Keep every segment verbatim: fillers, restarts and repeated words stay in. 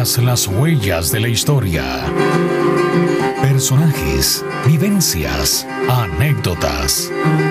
Tras las huellas de la historia. Personajes, vivencias, anécdotas.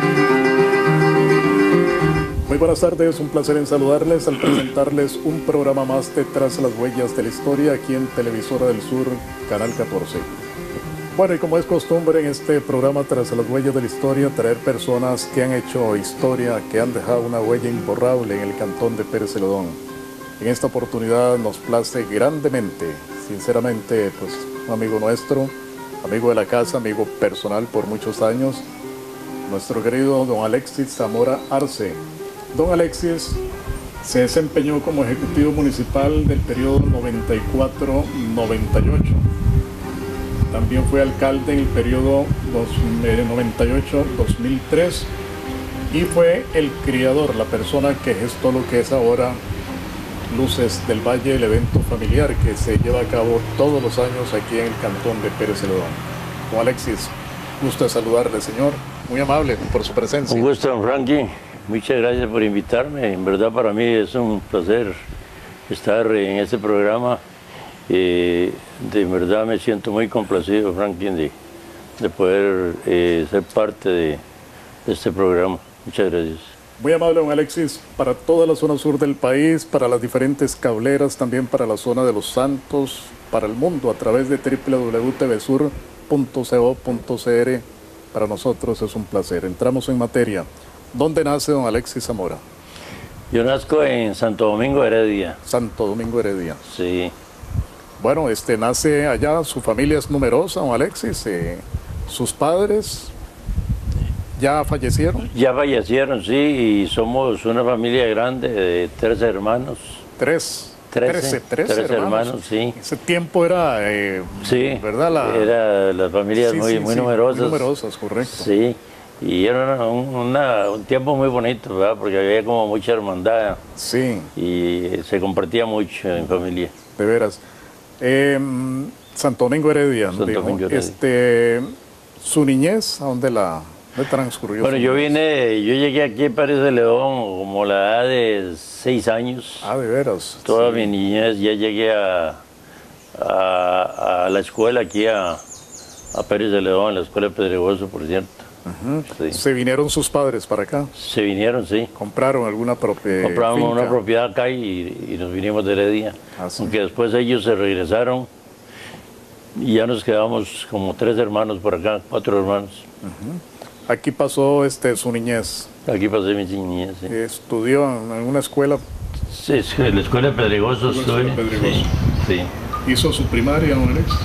Muy buenas tardes, un placer en saludarles al presentarles un programa más de Tras las huellas de la historia aquí en Televisora del Sur, Canal catorce. Bueno, y como es costumbre en este programa Tras las huellas de la historia, traer personas que han hecho historia, que han dejado una huella imborrable en el cantón de Pérez Celedón. En esta oportunidad nos place grandemente, sinceramente, pues un amigo nuestro, amigo de la casa, amigo personal por muchos años, nuestro querido don Alexis Zamora Arce. Don Alexis se desempeñó como ejecutivo municipal del periodo noventa y cuatro noventa y ocho. También fue alcalde en el periodo noventa y ocho dos mil tres y fue el criador, la persona que gestó lo que es ahora Luces del Valle, el evento familiar que se lleva a cabo todos los años aquí en el cantón de Pérez Celedón. Don Alexis, gusto de saludarle, señor. Muy amable por su presencia. Un gusto, don Frankie. Muchas gracias por invitarme. En verdad para mí es un placer estar en este programa. Eh, de verdad me siento muy complacido, Franklin, de, de poder eh, ser parte de, de este programa. Muchas gracias. Muy amable, don Alexis, para toda la zona sur del país, para las diferentes cableras, también para la zona de Los Santos, para el mundo, a través de w w w punto t v sur punto co punto c r. Para nosotros es un placer. Entramos en materia. ¿Dónde nace don Alexis Zamora? Yo nazco en Santo Domingo Heredia. Santo Domingo Heredia. Sí. Bueno, este nace allá, su familia es numerosa, don Alexis. Eh, ¿Sus padres ya fallecieron? Ya fallecieron, sí, y somos una familia grande de tres hermanos. Tres. Trece, trece, trece tres hermanos. hermanos, sí. Ese tiempo era, eh, sí, ¿verdad? La... Era las familias sí, muy, sí, muy sí, numerosas. Muy numerosas, correcto. Sí, y era un, una, un tiempo muy bonito, ¿verdad? Porque había como mucha hermandad. Sí. Y se compartía mucho en familia. De veras. Eh, Santo Domingo Heredia, Santo dijo, Domingo Heredia. Este, ¿su niñez a dónde la dónde transcurrió? Bueno, yo vine, yo llegué aquí a Pérez Celedón como a la edad de seis años. Ah, de veras. Toda sí. mi niñez, ya llegué a, a, a la escuela aquí a, a Pérez Celedón, a la escuela de Pedregoso, por cierto. Uh-huh. Sí. ¿Se vinieron sus padres para acá? Se vinieron, sí. ¿Compraron alguna propiedad? Compramos finca? una propiedad acá y, y nos vinimos de Heredia. Ah, sí. Aunque después ellos se regresaron y ya nos quedamos como tres hermanos por acá, cuatro hermanos. Uh-huh. Aquí pasó este, su niñez. Aquí pasé mi niñez, sí. ¿Estudió en alguna escuela? Sí, en la escuela de Pedregoso estuve. Pedregoso. Sí, sí. ¿Hizo su primaria, don Alex?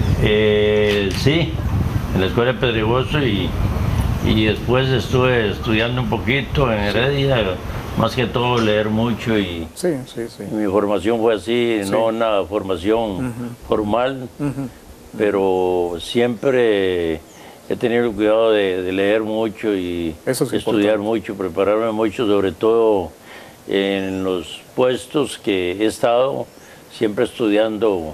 Eh, sí, en la escuela de Pedregoso y, y después estuve estudiando un poquito en Heredia, más que todo leer mucho y sí, sí, sí. mi formación fue así, sí. no una formación uh-huh. formal, uh-huh. pero siempre he tenido el cuidado de, de leer mucho y Eso es estudiar importante. mucho, prepararme mucho, sobre todo en los puestos que he estado, siempre estudiando uh-huh.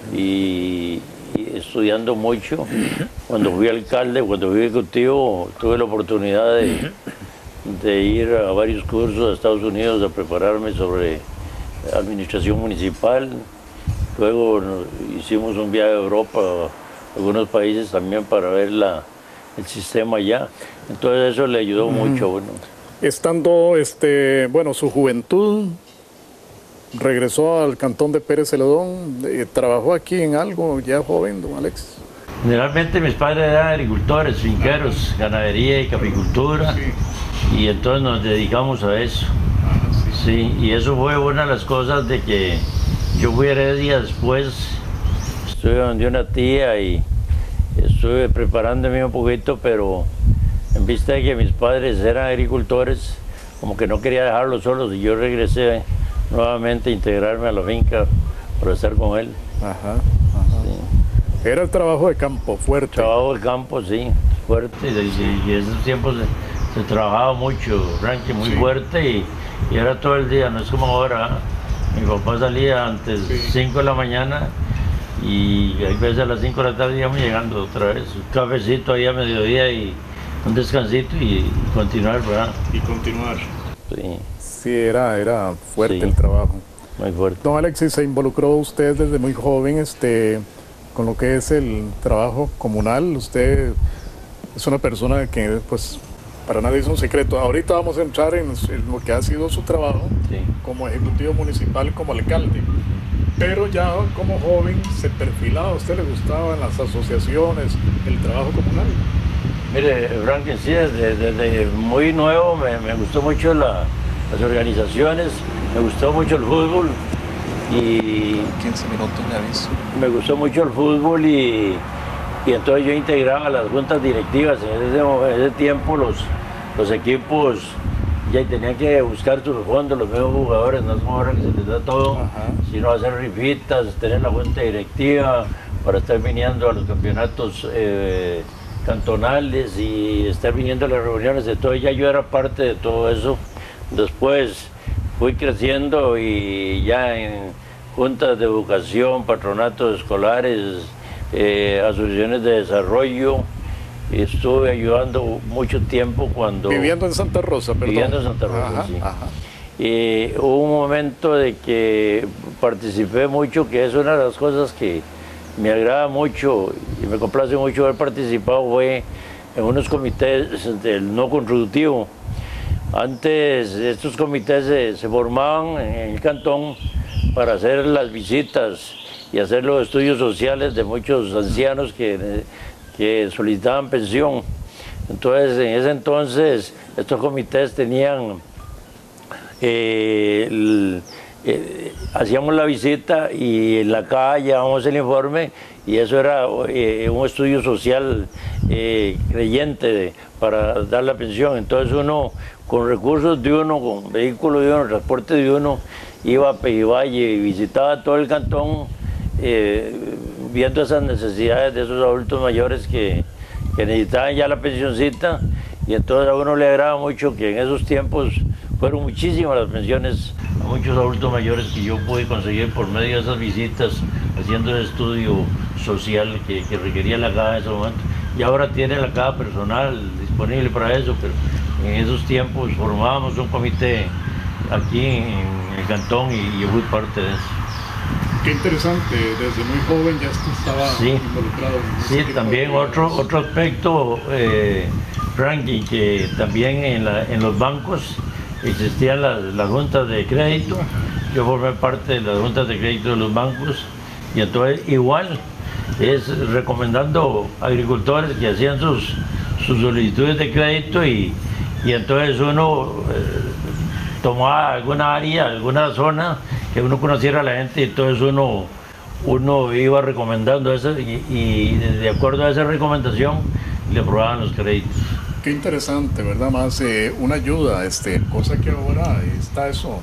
y, y estudiando mucho. Cuando fui alcalde, cuando fui ejecutivo, tuve la oportunidad de, de ir a varios cursos a Estados Unidos a prepararme sobre administración municipal. Luego hicimos un viaje a Europa, algunos países también para ver la, el sistema allá. Entonces eso le ayudó mm. mucho. Bueno. Estando, este, bueno, su juventud, regresó al cantón de Pérez Celedón, eh, ¿trabajó aquí en algo ya joven, don Alexis? Generalmente mis padres eran agricultores, finqueros, ganadería y capicultura, sí. Y entonces nos dedicamos a eso. Ah, sí. Sí, y eso fue una de las cosas de que yo fui a Heredia después. Estuve donde una tía y estuve preparándome un poquito, pero en vista de que mis padres eran agricultores, como que no quería dejarlos solos y yo regresé nuevamente a integrarme a la finca para estar con él. Ajá, ajá. Sí. Era el trabajo de campo fuerte. Trabajo de campo, sí, fuerte. Y, y en esos tiempos se, se trabajaba mucho, ranking muy sí. fuerte y, y era todo el día, no es como ahora. Mi papá salía antes sí. cinco de la mañana y hay veces a las cinco de la tarde íbamos llegando otra vez. Un cafecito ahí a mediodía y un descansito y, y continuar, ¿verdad? Y continuar. Sí. Sí, era, era fuerte sí. el trabajo. muy fuerte. Don Alexis, se involucró usted desde muy joven este, con lo que es el trabajo comunal. Usted es una persona que, pues, para nadie es un secreto. Ahorita vamos a entrar en, en lo que ha sido su trabajo Sí. como ejecutivo municipal, como alcalde. Pero ya como joven se perfilaba, a usted le gustaban las asociaciones, el trabajo comunal. Mire, Franklin, sí, desde, desde muy nuevo me, me gustó mucho la, las organizaciones, me gustó mucho el fútbol y quince minutos me aviso. me gustó mucho el fútbol y, y entonces yo integraba las juntas directivas. En ese, en ese tiempo los, los equipos ya tenían que buscar sus fondos, los nuevos jugadores, no es como ahora que se les da todo, Ajá. sino hacer rifitas, tener la junta directiva para estar viniendo a los campeonatos eh, cantonales y estar viniendo a las reuniones. Entonces ya yo era parte de todo eso. Después fui creciendo y ya en juntas de educación, patronatos escolares, eh, asociaciones de desarrollo, estuve ayudando mucho tiempo cuando... Viviendo en Santa Rosa, perdón. Viviendo en Santa Rosa, Ajá, sí. ajá. Y hubo un momento de que participé mucho, que es una de las cosas que me agrada mucho y me complace mucho haber participado, fue en unos comités del no contributivo. Antes estos comités se, se formaban en el cantón para hacer las visitas y hacer los estudios sociales de muchos ancianos que, que solicitaban pensión. Entonces, en ese entonces, estos comités tenían, eh, el, eh, hacíamos la visita y en la calle llevábamos el informe y eso era eh, un estudio social eh, creyente de, para dar la pensión. Entonces uno, con recursos de uno, con vehículos de uno, transporte de uno, iba a Pejivalle y visitaba todo el cantón, eh, viendo esas necesidades de esos adultos mayores que, que necesitaban ya la pensioncita, y entonces a uno le agrada mucho que en esos tiempos fueron muchísimas las pensiones a muchos adultos mayores que yo pude conseguir por medio de esas visitas, haciendo el estudio social que, que requería la caja en ese momento. Y ahora tiene la caja personal disponible para eso, pero en esos tiempos formábamos un comité aquí en el cantón y yo fui parte de eso. Qué interesante, desde muy joven ya usted estaba Sí. involucrado en ese Sí, tipo también de otro, actividades. otro aspecto, eh, Frankie, que también en, la- en los bancos existían las, las juntas de crédito. Yo formé parte de las juntas de crédito de los bancos y entonces igual es recomendando agricultores que hacían sus, sus solicitudes de crédito y, y entonces uno eh, tomaba alguna área, alguna zona que uno conociera a la gente y entonces uno, uno iba recomendando eso y, y de acuerdo a esa recomendación le aprobaban los créditos. Qué interesante, ¿verdad? Más eh, una ayuda, este, cosa que ahora está eso,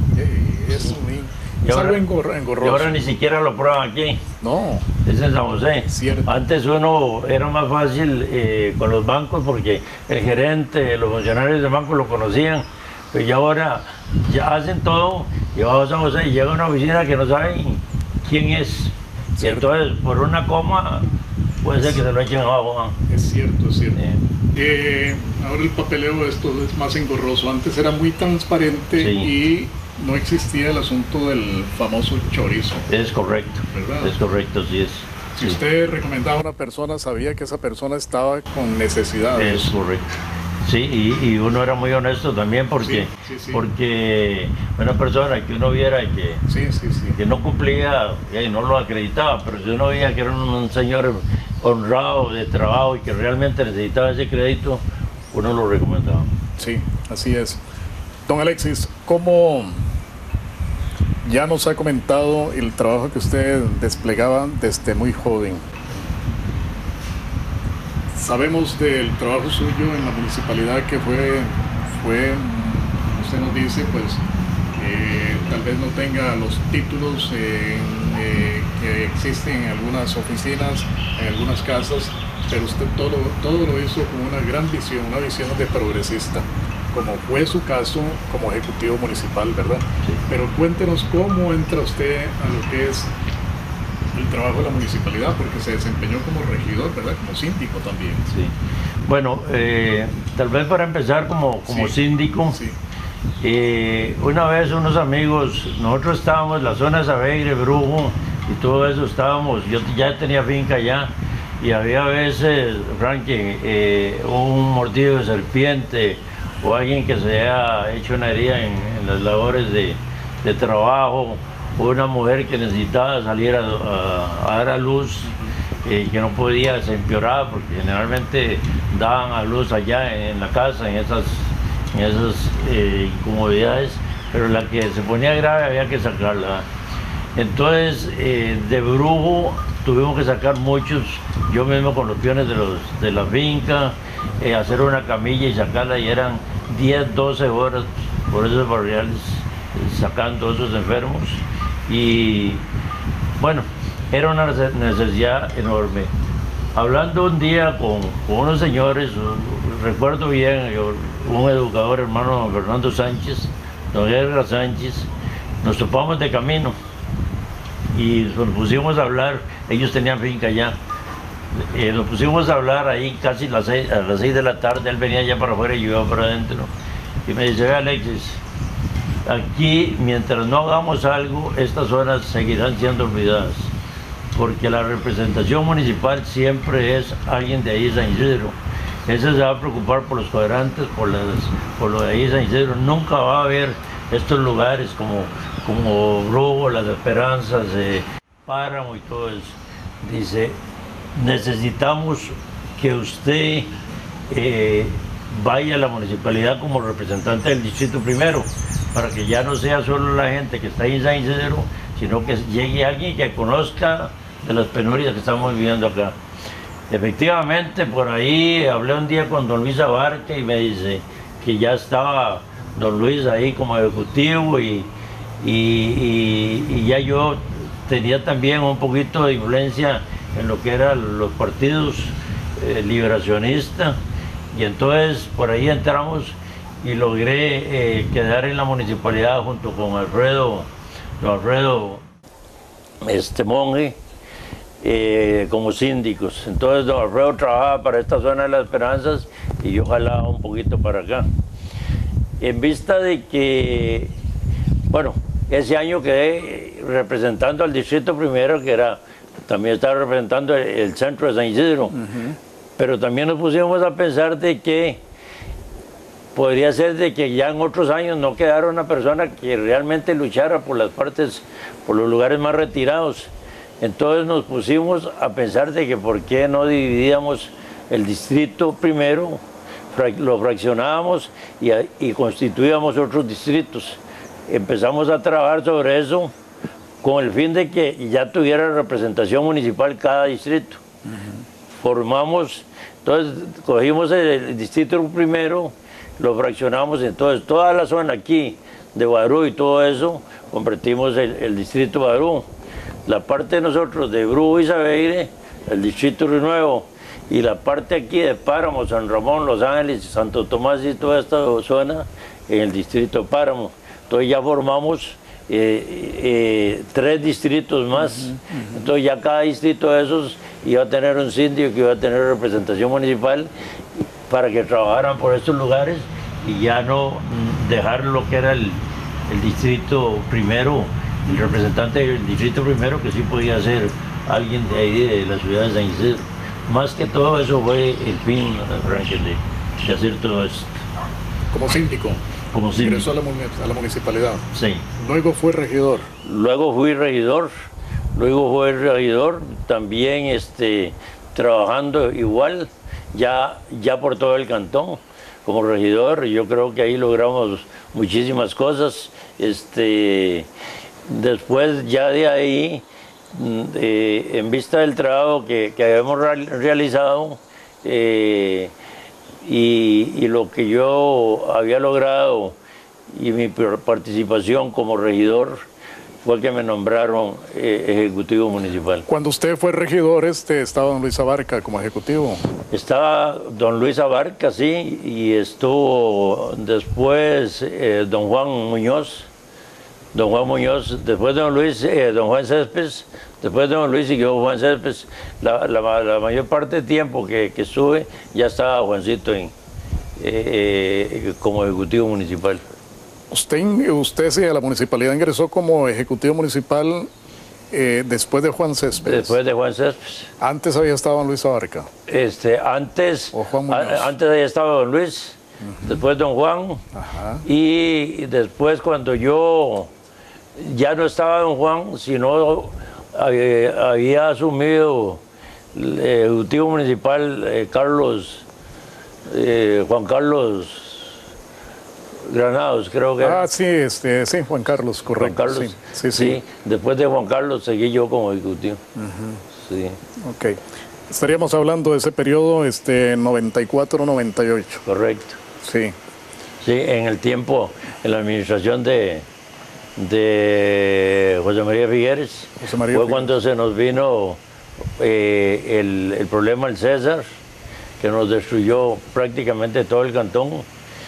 eh, es, muy, Y es ahora- algo engor- Y engorroso. ahora ni siquiera lo aprueban aquí. No, Es en San José. Cierto. Antes uno era más fácil eh, con los bancos porque el gerente, los funcionarios del banco lo conocían, pero ya ahora ya hacen todo y va a San José y llega a una oficina que no saben quién es. Y Cierto. entonces por una coma puede ser que se lo echen abajo. ¿no? es cierto, es cierto. Eh, Eh, ahora el papeleo de esto es más engorroso. Antes era muy transparente Sí. y no existía el asunto del famoso chorizo. es correcto, ¿Verdad? es correcto, sí es. Si Sí, usted recomendaba a una persona, sabía que esa persona estaba con necesidades. es correcto. Sí, y, y uno era muy honesto también porque, Sí, sí, sí. porque una persona que uno viera que, Sí, sí, sí. que no cumplía, y no lo acreditaba, pero si uno veía que era un, un señor honrado de trabajo y que realmente necesitaba ese crédito, uno lo recomendaba. Sí, así es. Don Alexis, ¿cómo ya nos ha comentado el trabajo que usted desplegaba desde muy joven? Sabemos del trabajo suyo en la municipalidad que fue, fue usted nos dice, pues eh, tal vez no tenga los títulos eh, eh, que existen en algunas oficinas, en algunas casas, pero usted todo, todo lo hizo con una gran visión, una visión de progresista, como fue su caso como ejecutivo municipal, ¿verdad? Sí. Pero cuéntenos cómo entra usted a lo que es el trabajo de la municipalidad, porque se desempeñó como regidor, ¿verdad? Como síndico también. Sí. Bueno, eh, tal vez para empezar como, como Sí. síndico, Sí. Eh, una vez unos amigos, nosotros estábamos en la zona de Sabeire, Brujo y todo eso, estábamos, yo ya tenía finca allá y había veces, Frankie, eh, un mordido de serpiente o alguien que se haya hecho una herida en, en las labores de, de trabajo, o una mujer que necesitaba salir a, a, a dar a luz, eh, que no podía, se empeoraba porque generalmente daban a luz allá en, en la casa, en esas, en esas eh, incomodidades, pero la que se ponía grave había que sacarla. Entonces, eh, de Brujo tuvimos que sacar muchos, yo mismo con los peones de, los, de la finca, eh, hacer una camilla y sacarla, y eran diez, doce horas por esos barriales, eh, sacando esos enfermos. Y bueno, era una necesidad enorme. Hablando un día con, con unos señores, recuerdo bien, yo, un educador, hermano don Fernando Sánchez, don Edgar Sánchez, nos topamos de camino y nos pusimos a hablar. Ellos tenían finca allá, eh, nos pusimos a hablar ahí casi las seis, a las seis de la tarde. Él venía allá para afuera y yo iba para adentro, y me dice: ve, Alexis, aquí mientras no hagamos algo, estas zonas seguirán siendo olvidadas, porque la representación municipal siempre es alguien de ahí, San Isidro. Ese se va a preocupar por los cuadrantes, por, las, por lo de ahí, San Isidro. Nunca va a haber estos lugares como, como Brujo, Las Esperanzas, eh, Páramo y todo eso. Dice: necesitamos que usted eh, vaya a la municipalidad como representante del distrito primero, para que ya no sea solo la gente que está ahí en San Isidro, sino que llegue alguien que conozca de las penurias que estamos viviendo acá. Efectivamente, por ahí hablé un día con don Luis Abarca y me dice que ya estaba don Luis ahí como ejecutivo, y, y, y, y ya yo tenía también un poquito de influencia en lo que eran los partidos eh, liberacionistas, y entonces por ahí entramos y logré eh, quedar en la municipalidad junto con Alfredo, don Alfredo este monje, eh, como síndicos. Entonces don Alfredo trabajaba para esta zona de Las Esperanzas y yo jalaba un poquito para acá. En vista de que, bueno, ese año quedé representando al distrito primero, que era, también estaba representando el, el centro de San Isidro, uh-huh. Pero también nos pusimos a pensar de que podría ser de que ya en otros años no quedara una persona que realmente luchara por las partes, por los lugares más retirados. Entonces nos pusimos a pensar de que por qué no dividíamos el distrito primero, lo fraccionábamos y, y constituíamos otros distritos. Empezamos a trabajar sobre eso con el fin de que ya tuviera representación municipal cada distrito. Uh-huh. Formamos, entonces cogimos el, el distrito primero, lo fraccionamos, entonces toda la zona aquí de Barú y todo eso, convertimos el, el distrito Barú. La parte de nosotros de Brujo y Sabeire, el distrito Río Nuevo, y la parte aquí de Páramo, San Ramón, Los Ángeles, Santo Tomás y toda esta zona en el distrito Páramo. Entonces ya formamos eh, eh, tres distritos más. Uh-huh, uh-huh. Entonces ya cada distrito de esos iba a tener un síndico que iba a tener representación municipal para que trabajaran por estos lugares y ya no dejar lo que era el, el distrito primero, el representante del distrito primero, que sí podía ser alguien de ahí, de la ciudad de San Isidro. Más que todo eso fue el fin, Frank, de, de hacer todo esto. Como síndico. Como síndico. Ingresó a la, a la municipalidad. Sí. Luego fue regidor. Luego fui regidor. Luego fue regidor, también este, trabajando igual, ya, ya por todo el cantón, como regidor. Yo creo que ahí logramos muchísimas cosas. Este, después ya de ahí, eh, en vista del trabajo que, que habíamos realizado eh, y, y lo que yo había logrado y mi participación como regidor, fue que me nombraron eh, ejecutivo municipal. Cuando usted fue regidor, este, estaba don Luis Abarca como ejecutivo. Estaba don Luis Abarca, sí, y estuvo después eh, don Juan Muñoz, don Juan Muñoz, después de don Luis, eh, don Juan Céspedes, después de don Luis siguió Juan Céspedes. La, la, la mayor parte del tiempo que, que estuve, ya estaba Juancito en, eh, eh, como ejecutivo municipal. Usted, usted sí, a la municipalidad ingresó como ejecutivo municipal eh, después de Juan Céspedes. Después de Juan Céspedes. Antes había estado don Luis Abarca. Este, antes, O Juan Muñoz. a, antes había estado don Luis, uh-huh. después don Juan, Ajá. y después cuando yo ya no estaba don Juan, sino eh, había asumido el ejecutivo municipal eh, Carlos, eh, Juan Carlos Granados, creo que Ah, era. sí, este, sí, Juan Carlos, correcto. Juan Carlos, sí, sí, sí. sí. Después de Juan Carlos seguí yo como ejecutivo. Uh-huh. Sí. Ok. Estaríamos hablando de ese periodo este, noventa y cuatro noventa y ocho. Correcto. Sí. Sí, en el tiempo, en la administración de, de José María Figueres, José María fue Figueres. cuando se nos vino eh, el, el problema del César, que nos destruyó prácticamente todo el cantón.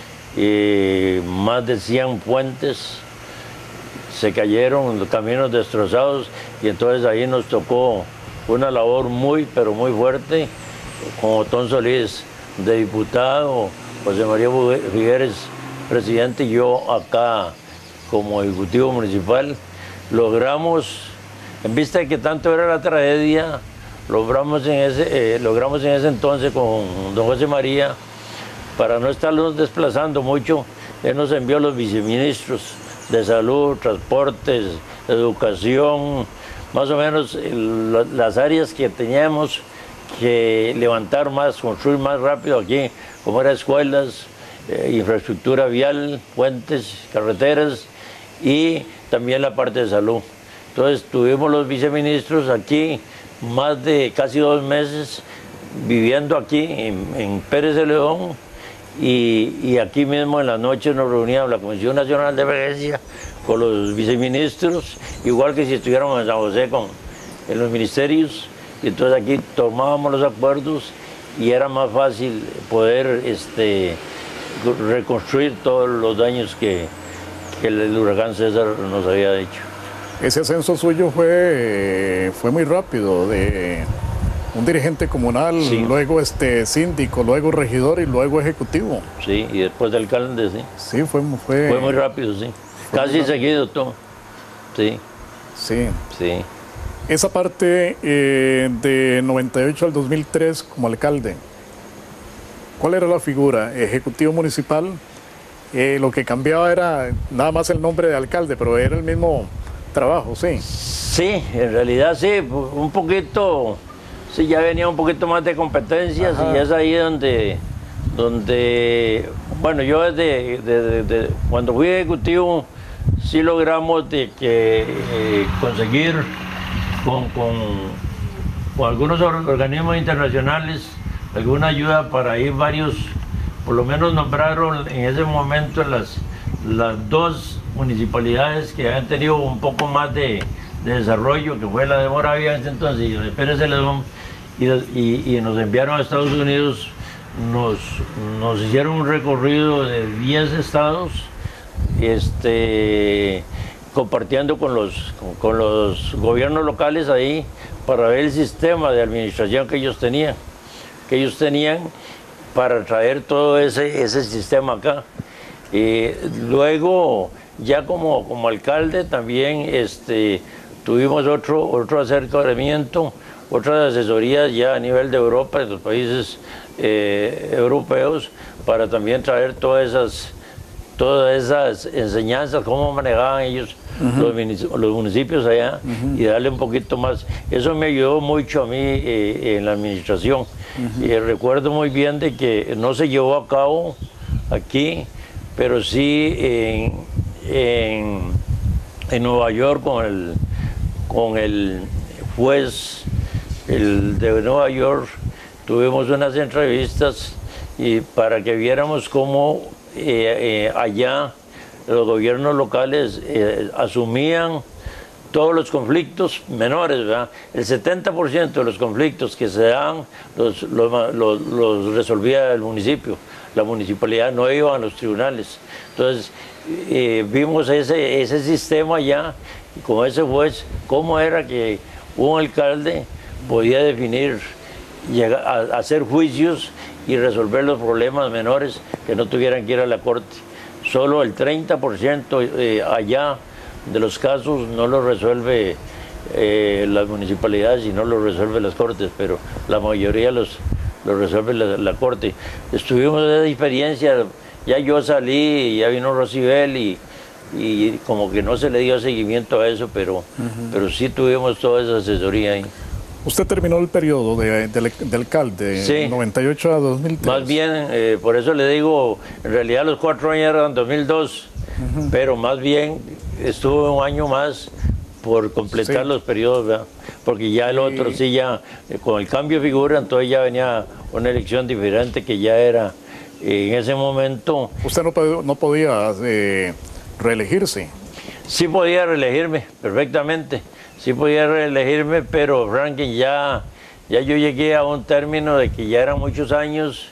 Y más de cien puentes se cayeron, los caminos destrozados, y entonces ahí nos tocó una labor muy, pero muy fuerte, con Otón Solís de diputado, José María Figueres presidente, y yo acá como ejecutivo municipal. Logramos, en vista de que tanto era la tragedia, logramos en ese, eh, logramos en ese entonces con don José María, para no estarnos desplazando mucho, él nos envió los viceministros de salud, transportes, educación, más o menos el, las áreas que teníamos que levantar más, construir más rápido aquí, como eran escuelas, eh, infraestructura vial, puentes, carreteras y también la parte de salud. Entonces tuvimos los viceministros aquí más de casi dos meses viviendo aquí en, en Pérez de León. Y, y aquí mismo en la noche nos reuníamos la Comisión Nacional de Emergencia con los viceministros, igual que si estuviéramos en San José con, en los ministerios, y entonces aquí tomábamos los acuerdos y era más fácil poder este, reconstruir todos los daños que, que el huracán César nos había hecho. Ese ascenso suyo fue, fue muy rápido, de un dirigente comunal, sí. luego este síndico, luego regidor y luego ejecutivo. Sí, y después de alcalde, sí. Sí, fue, fue, fue muy rápido, sí. Casi rápido. Seguido todo. Sí. Sí. Sí. Esa parte eh, de noventa y ocho al dos mil tres como alcalde, ¿cuál era la figura? Ejecutivo municipal, eh, lo que cambiaba era nada más el nombre de alcalde, pero era el mismo trabajo, sí. Sí, en realidad sí, un poquito... Sí, ya venía un poquito más de competencias. Ajá. Y es ahí donde, donde bueno, yo desde, desde, desde cuando fui ejecutivo, sí logramos de que eh, conseguir con, con, con algunos organismos internacionales alguna ayuda para ir varios, por lo menos nombraron en ese momento las, las dos municipalidades que han tenido un poco más de, de desarrollo, que fue la de Moravia en ese entonces y la de Pérez de León. Y, y, y nos enviaron a Estados Unidos, nos, nos hicieron un recorrido de diez estados, este, compartiendo con los, con, con los gobiernos locales ahí para ver el sistema de administración que ellos tenían, que ellos tenían para traer todo ese, ese sistema acá. Y luego, ya como, como alcalde, también este, tuvimos otro, otro acercamiento, otras asesorías ya a nivel de Europa, de los países eh, europeos, para también traer todas esas, todas esas enseñanzas, cómo manejaban ellos uh-huh. los, los municipios allá uh-huh. y darle un poquito más. Eso me ayudó mucho a mí eh, en la administración. Uh-huh. Y recuerdo muy bien de que no se llevó a cabo aquí, pero sí en, en, en Nueva York con el, con el juez el de Nueva York, tuvimos unas entrevistas y para que viéramos cómo eh, eh, allá los gobiernos locales eh, asumían todos los conflictos menores, ¿verdad? El setenta por ciento de los conflictos que se dan los, los, los, los resolvía el municipio, la municipalidad no iba a los tribunales. Entonces eh, vimos ese, ese sistema allá, y con ese juez, cómo era que un alcalde podía definir, llegar a hacer juicios y resolver los problemas menores que no tuvieran que ir a la corte. solo el treinta por ciento eh, allá de los casos no lo resuelve eh, las municipalidades y no lo resuelve las cortes, pero la mayoría los, lo resuelve la, la corte. Estuvimos en esa experiencia, ya yo salí, ya vino Rosibel y, y como que no se le dio seguimiento a eso, pero, uh-huh. pero sí tuvimos toda esa asesoría ahí. Usted terminó el periodo de, de, de alcalde, sí. noventa y ocho a dos mil tres. Más bien, eh, por eso le digo, en realidad los cuatro años eran dos mil dos, uh-huh. pero más bien estuve un año más por completar sí. los periodos, ¿verdad? Porque ya el otro sí, sí ya, eh, con el cambio de figura, entonces ya venía una elección diferente que ya era, eh, en ese momento... ¿Usted no, no podía eh, reelegirse? Sí podía reelegirme, perfectamente. Sí podía reelegirme, pero Franklin, ya, ya yo llegué a un término de que ya eran muchos años.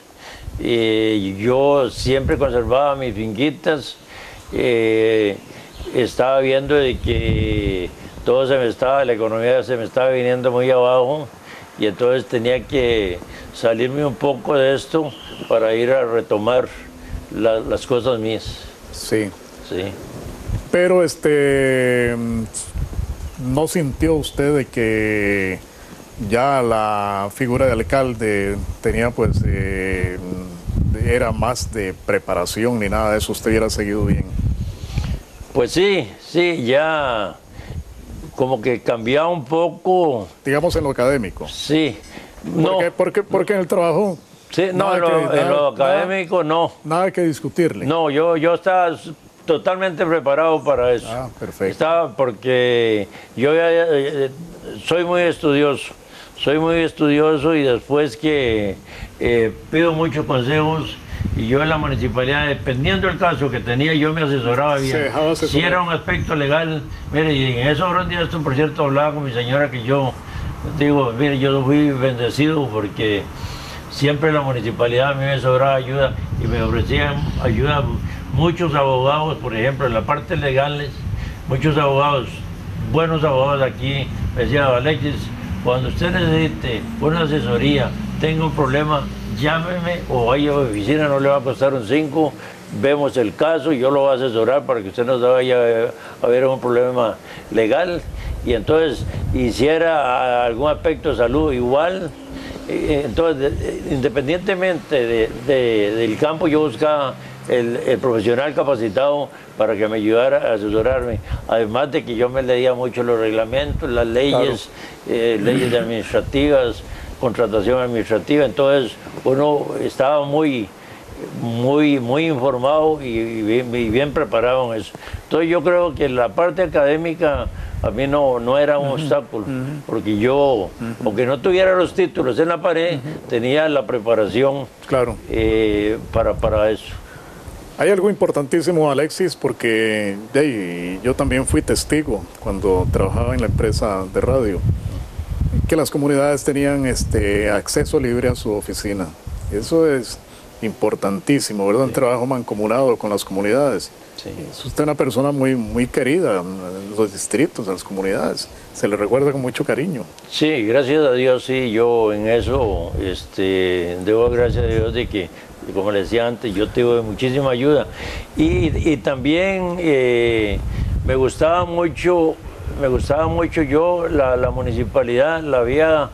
Eh, yo siempre conservaba mis finquitas. Eh, estaba viendo de que todo se me estaba, la economía se me estaba viniendo muy abajo. Y entonces tenía que salirme un poco de esto para ir a retomar la, las cosas mías. Sí. Sí. Pero este... ¿no sintió usted de que ya la figura de alcalde tenía pues, eh, era más de preparación ni nada de eso? ¿Usted hubiera seguido bien? Pues sí, sí, ya como que cambiaba un poco. Digamos en lo académico. Sí. No. ¿Por qué, por qué, por qué en el trabajo? Sí, no, en lo, que, en lo nada, académico no. Nada que discutirle. No, yo, yo estaba totalmente preparado para eso. Ah, perfecto. Estaba porque yo ya, eh, soy muy estudioso, soy muy estudioso y después que eh, pido muchos consejos y yo en la municipalidad, dependiendo del caso que tenía, yo me asesoraba bien. Si era un aspecto legal, mire, y en eso un día esto, por cierto, hablaba con mi señora que yo, digo, mire, yo fui bendecido porque siempre la municipalidad a mí me sobraba ayuda y me ofrecían ayuda. Muchos abogados, por ejemplo, en la parte legal, muchos abogados, buenos abogados aquí, me decían, Alexis, cuando usted necesite una asesoría, tenga un problema, llámeme o vaya a mi oficina, no le va a costar un cinco, vemos el caso, yo lo voy a asesorar para que usted no vaya a ver un problema legal. Y entonces, hiciera algún aspecto de salud igual, entonces, independientemente de, de, del campo, yo buscaba El, el profesional capacitado para que me ayudara a asesorarme, además de que yo me leía mucho los reglamentos, las leyes, claro. eh, leyes administrativas, contratación administrativa, entonces uno estaba muy, muy, muy informado y, y, bien, y bien preparado en eso. Entonces yo creo que la parte académica a mí no, no era un uh-huh. obstáculo, uh-huh. porque yo, uh-huh. aunque no tuviera los títulos en la pared, uh-huh. tenía la preparación claro. eh, para, para eso. Hay algo importantísimo, Alexis, porque hey, yo también fui testigo cuando trabajaba en la empresa de radio, que las comunidades tenían este, acceso libre a su oficina. Eso es importantísimo, ¿verdad? Sí. Un trabajo mancomunado con las comunidades. Sí. Es usted una persona muy, muy querida en los distritos, en las comunidades. Se le recuerda con mucho cariño. Sí, gracias a Dios, sí. Yo en eso este, debo gracias a Dios de que, como le decía antes, yo tuve muchísima ayuda. Y, y también eh, me gustaba mucho, me gustaba mucho yo, la, la municipalidad, la había,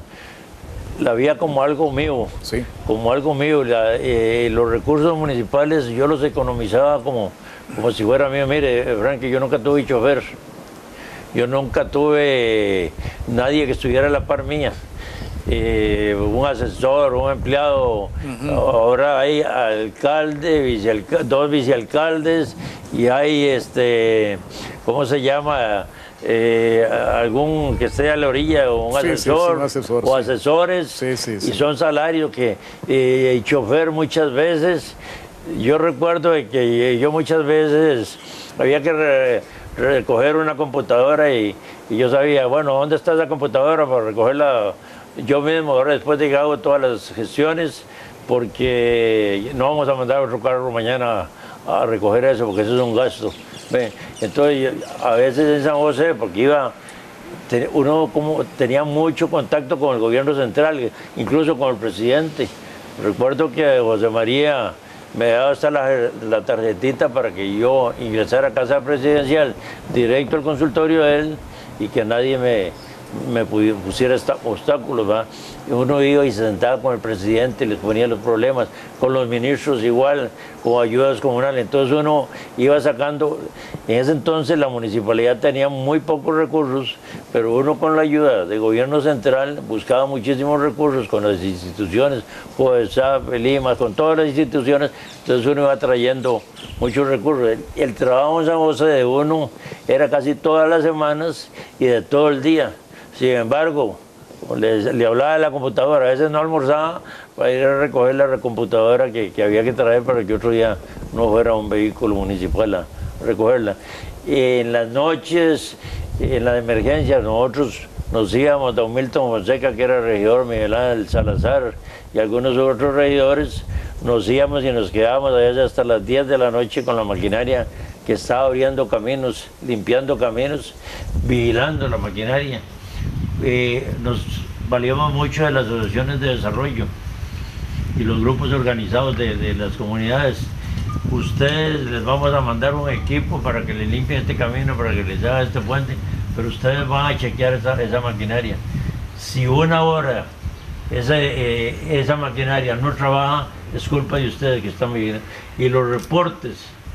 la había como algo mío, sí. como algo mío. La, eh, los recursos municipales yo los economizaba como, como si fuera mío. Mire, Frank, yo nunca tuve chofer, yo nunca tuve nadie que estuviera a la par mía. Eh, un asesor, un empleado, uh-huh. Ahora hay alcalde, vicealcalde, dos vicealcaldes y hay este, ¿cómo se llama? Eh, algún que esté a la orilla o un sí, asesor, sí, sí, asesor o sí. asesores sí, sí, sí. Y son salarios que eh, el chofer muchas veces, yo recuerdo que yo muchas veces había que re, recoger una computadora y, y yo sabía, bueno, ¿dónde está esa computadora para recogerla? Yo mismo, ahora después de que hago todas las gestiones, porque no vamos a mandar otro carro mañana a recoger eso, porque eso es un gasto. Entonces, a veces en San José, porque iba, uno como tenía mucho contacto con el gobierno central, incluso con el presidente. Recuerdo que José María me daba hasta la, la tarjetita para que yo ingresara a Casa Presidencial, directo al consultorio de él, y que nadie me, me pusiera obstáculos, ¿va? Y uno iba y se sentaba con el presidente, les ponía los problemas, con los ministros igual, con ayudas comunales. Entonces uno iba sacando, en ese entonces la municipalidad tenía muy pocos recursos, pero uno con la ayuda del gobierno central buscaba muchísimos recursos con las instituciones, con el S A P, Lima, con todas las instituciones. Entonces uno iba trayendo muchos recursos. El, el trabajo en San José de uno era casi todas las semanas y de todo el día. Sin embargo, Le, le hablaba de la computadora, a veces no almorzaba para ir a recoger la computadora que, que había que traer para que otro día no fuera un vehículo municipal a recogerla. Y en las noches, en las emergencias, nosotros nos íbamos, don Milton Fonseca, que era regidor, Miguel Ángel Salazar y algunos otros regidores, nos íbamos y nos quedábamos allá hasta las diez de la noche con la maquinaria que estaba abriendo caminos, limpiando caminos, vigilando la maquinaria. Eh, nos valíamos mucho de las asociaciones de desarrollo y los grupos organizados de, de las comunidades. Ustedes les vamos a mandar un equipo para que les limpien este camino, para que les haga este puente, pero ustedes van a chequear esa, esa maquinaria. Si una hora esa, eh, esa maquinaria no trabaja, es culpa de ustedes que están viviendo. Y los reportes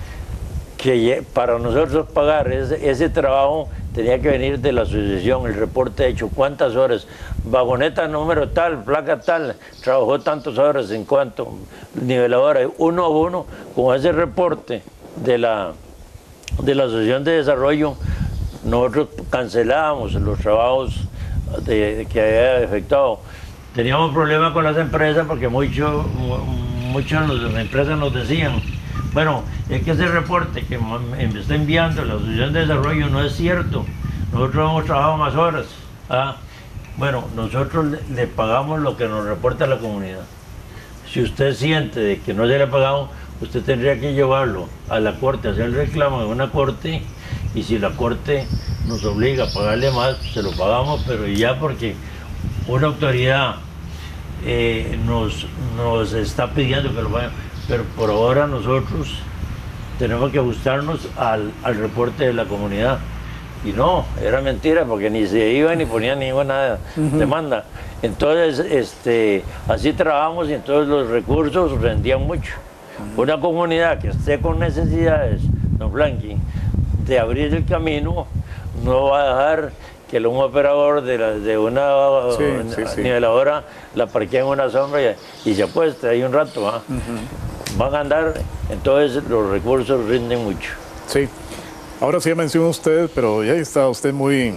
que para nosotros pagar ese, ese trabajo tenía que venir de la asociación, el reporte hecho, cuántas horas, vagoneta número tal, placa tal, trabajó tantas horas en cuanto, niveladora, uno a uno, con ese reporte de la, de la Asociación de Desarrollo, nosotros cancelábamos los trabajos de, de que había efectuado. Teníamos problemas con las empresas porque muchos muchos de las empresas nos decían, bueno, es que ese reporte que me está enviando la Asociación de Desarrollo no es cierto. Nosotros hemos trabajado más horas. ¿Ah? Bueno, nosotros le, le pagamos lo que nos reporta la comunidad. Si usted siente de que no se le ha pagado, usted tendría que llevarlo a la corte, hacer el reclamo de una corte, y si la corte nos obliga a pagarle más, se lo pagamos, pero ya porque una autoridad eh, nos, nos está pidiendo que lo paguen. Pero por ahora nosotros tenemos que ajustarnos al, al reporte de la comunidad. Y no, era mentira, porque ni se iba ni ponía ninguna uh-huh. demanda. Entonces, este, así trabajamos y entonces los recursos rendían mucho. Uh-huh. Una comunidad que esté con necesidades, don Frankie, de abrir el camino, no va a dejar que un operador de, la, de una sí, sí, sí. niveladora la parquee en una sombra y, y se apuesta ahí un rato. ¿eh? Uh-huh. Van a andar, entonces los recursos rinden mucho. Sí, ahora sí mencionó usted, pero ya está usted muy,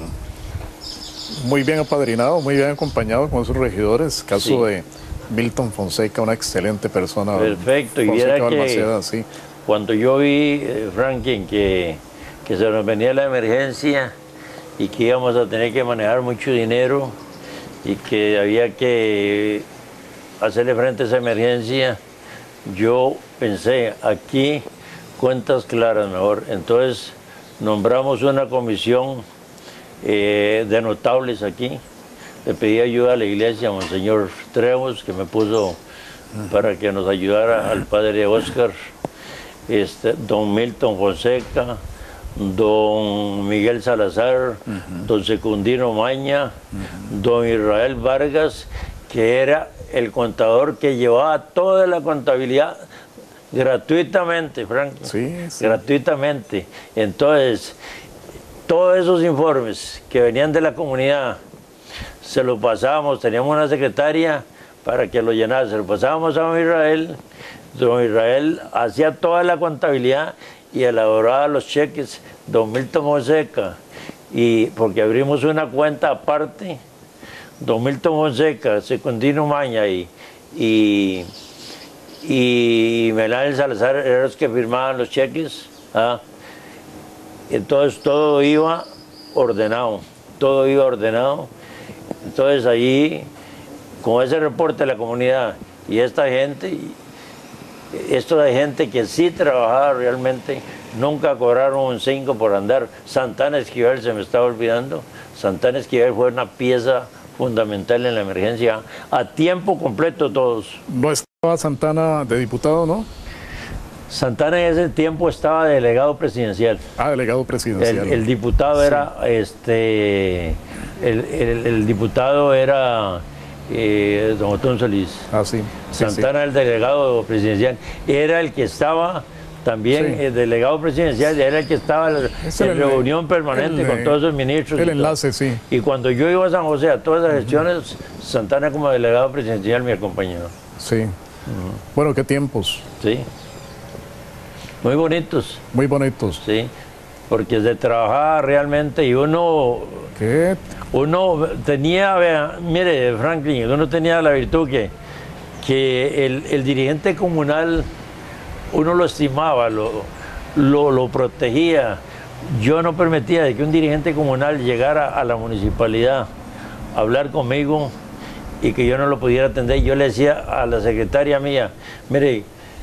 muy bien apadrinado, muy bien acompañado con sus regidores. Caso sí. de Milton Fonseca, una excelente persona. Perfecto, y viera que sí. cuando yo vi, eh, Franklin, que, que se nos venía la emergencia y que íbamos a tener que manejar mucho dinero y que había que hacerle frente a esa emergencia, yo pensé, aquí cuentas claras mejor. Entonces nombramos una comisión eh, de notables aquí. Le pedí ayuda a la iglesia, a Monseñor Trejos, que me puso para que nos ayudara al padre Oscar, este, don Milton Fonseca, don Miguel Salazar, uh-huh. don Secundino Maña, uh-huh. don Israel Vargas, que era el contador que llevaba toda la contabilidad gratuitamente, Frank, sí, sí. gratuitamente. Entonces, todos esos informes que venían de la comunidad, se los pasábamos, teníamos una secretaria para que lo llenara, se lo pasábamos a don Israel, don Israel hacía toda la contabilidad y elaboraba los cheques, don Milton Fonseca, y porque abrimos una cuenta aparte, don Milton Fonseca, Secundino Maña y, y, y Melán Salazar eran los que firmaban los cheques. ¿ah? Entonces todo iba ordenado, todo iba ordenado. Entonces allí, con ese reporte de la comunidad y esta gente, esto de gente que sí trabajaba realmente, nunca cobraron un cinco por andar. Santana Esquivel, se me estaba olvidando, Santana Esquivel fue una pieza fundamental en la emergencia, a tiempo completo todos. ¿No estaba Santana de diputado, no? Santana en ese tiempo estaba delegado presidencial. Ah, delegado presidencial. El, el diputado sí. era, este, el, el, el diputado era eh, don Otón Solís. Ah, sí. sí Santana, sí. el delegado presidencial, era el que estaba también, sí. el delegado presidencial, era el que estaba en el, reunión permanente el, con todos los ministros. El enlace, sí. Y cuando yo iba a San José a todas las gestiones, uh-huh. Santana como delegado presidencial me acompañó. Sí. Uh-huh. Bueno, qué tiempos. Sí. Muy bonitos. Muy bonitos. Sí. Porque se trabajaba realmente y uno... ¿Qué? Uno tenía, vea, mire, Franklin, uno tenía la virtud que, que el, el dirigente comunal, uno lo estimaba, lo, lo, lo protegía. Yo no permitía de que un dirigente comunal llegara a la municipalidad a hablar conmigo y que yo no lo pudiera atender. Yo le decía a la secretaria mía, mire,